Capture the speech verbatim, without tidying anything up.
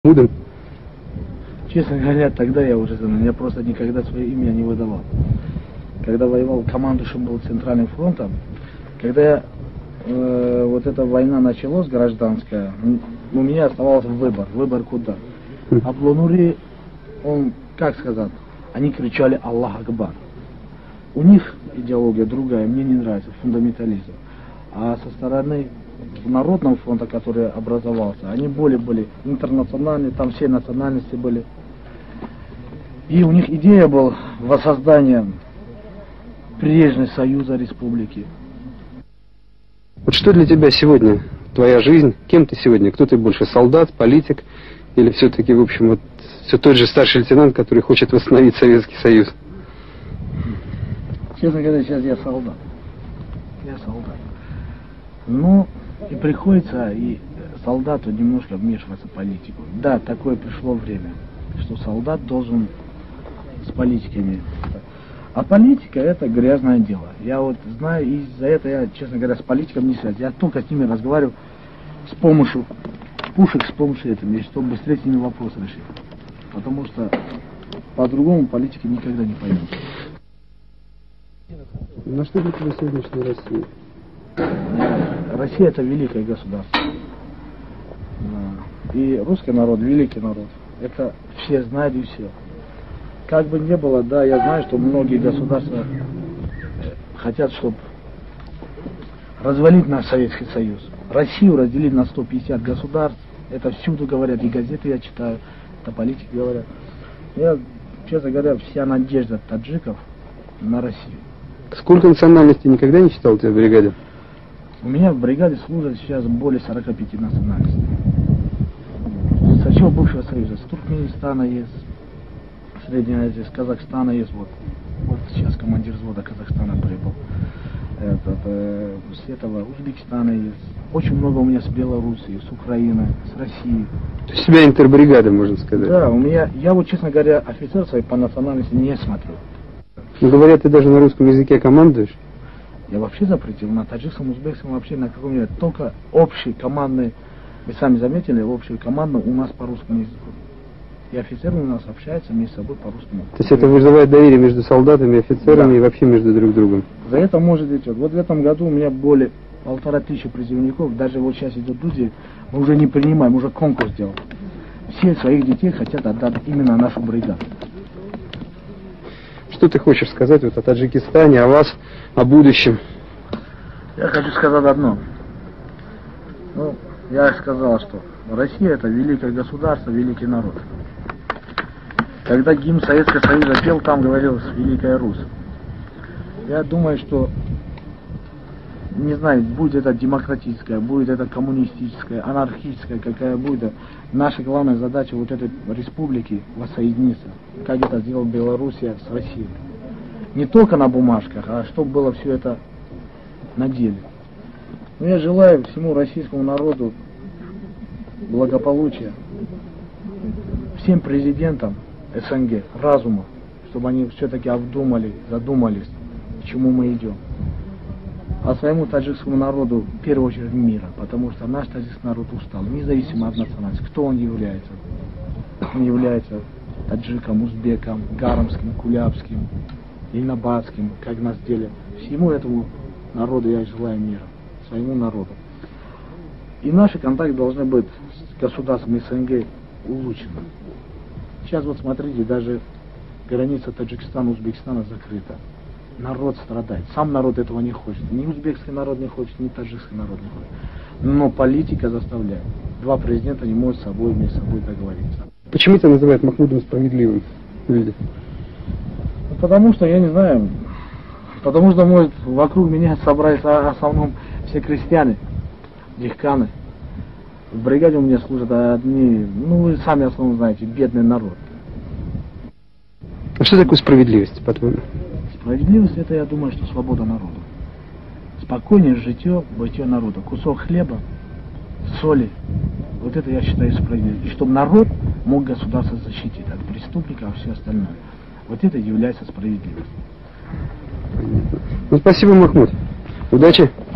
Махмудом? Честно говоря, тогда я уже знал, я просто никогда свое имя не выдавал. Когда воевал, командующим был Центральным фронтом, когда э, вот эта война началась, гражданская, у меня оставался выбор, выбор куда. А в Лунуре, он, как сказать, они кричали «Аллах Акбар». У них идеология другая, мне не нравится, фундаментализм. А со стороны Народного фронта, который образовался, они более были интернациональные, там все национальности были. И у них идея была воссоздание прежнего союза республики. Вот что для тебя сегодня твоя жизнь? Кем ты сегодня? Кто ты больше, солдат, политик? Или все-таки, в общем, вот все тот же старший лейтенант, который хочет восстановить Советский Союз? Честно говоря, сейчас я солдат. Я солдат. Ну, и приходится и солдату немножко вмешиваться в политику. Да, такое пришло время, что солдат должен с политиками. А политика — это грязное дело. Я вот знаю, и за это я, честно говоря, с политиком не связан. Я только с ними разговариваю с помощью пушек, с помощью этого, чтобы быстрее с ними вопрос решить. Потому что по-другому политики никогда не поймут. На что для тебя сегодняшняя Россия? Россия — это великое государство. И русский народ — великий народ. Это все знают и все. Как бы ни было, да, я знаю, что многие государства хотят, чтобы развалить наш Советский Союз. Россию разделить на сто пятьдесят государств. Это всюду говорят, и газеты я читаю, это политики говорят. Я, честно говоря, вся надежда таджиков на Россию. Сколько национальностей никогда не читал у тебя в бригаде? У меня в бригаде служат сейчас более сорока пяти национальностей. Со всего бывшего Союза. С Туркменистана есть, Средняя Азия, с Казахстана есть. Вот, вот сейчас командир взвода Казахстана прибыл. Этот, э, с этого Узбекистана есть. Очень много у меня с Белоруссии, с Украины, с России. То есть у тебя интербригада, можно сказать? Да, у меня, я вот, честно говоря, офицер своей по национальности не смотрю. Ну, говорят, ты даже на русском языке командуешь? Я вообще запретил на таджикском, узбекском, вообще на каком-нибудь, только общий командный, вы сами заметили, общий командный у нас по русскому языку. И офицеры у нас общаются между собой по русскому. То есть это вызывает доверие между солдатами, офицерами, да, и вообще между друг другом? За это может идти. Вот в этом году у меня более полтора тысячи призывников, даже вот сейчас идут люди, мы уже не принимаем, уже конкурс делаем. Все своих детей хотят отдать именно нашу бригаду. Что ты хочешь сказать вот о Таджикистане, о вас, о будущем? Я хочу сказать одно. Ну, я сказал, что Россия — это великое государство, великий народ. Когда гимн Советского Союза пел, там говорилось «Великая Русь». Я думаю, что, не знаю, будет это демократическая, будет это коммунистическая, анархическая, какая будет, наша главная задача вот этой республики воссоединиться, как это сделала Белоруссия с Россией. Не только на бумажках, а чтобы было все это на деле. Но я желаю всему российскому народу благополучия, всем президентам СНГ разума, чтобы они все-таки обдумали, задумались, к чему мы идем. А своему таджикскому народу, в первую очередь, мира, потому что наш таджикский народ устал, независимо от национальности, кто он является. Он является таджиком, узбеком, гарамским, кулябским, ильнабадским, как нас делят. Всему этому народу я желаю мира, своему народу. И наши контакты должны быть с государством СНГ улучшены. Сейчас вот смотрите, даже граница Таджикистана, Узбекистана закрыта. Народ страдает. Сам народ этого не хочет. Ни узбекский народ не хочет, ни таджикский народ не хочет. Но политика заставляет. Два президента не могут с собой между собой договориться. Почему тебя называют Махмудом справедливым люди? Ну, потому что, я не знаю, потому что, может, вокруг меня собрались в основном все крестьяне, дихканы. В бригаде у меня служат одни, ну вы сами основном знаете, бедный народ. А что такое справедливость, по-твоему? Справедливость — это, я думаю, что свобода народа. Спокойнее житье, бытие народа. Кусок хлеба, соли. Вот это я считаю справедливостью. И чтобы народ мог государство защитить от преступников, а все остальное. Вот это является справедливостью. Понятно. Ну, спасибо, Махмуд. Удачи.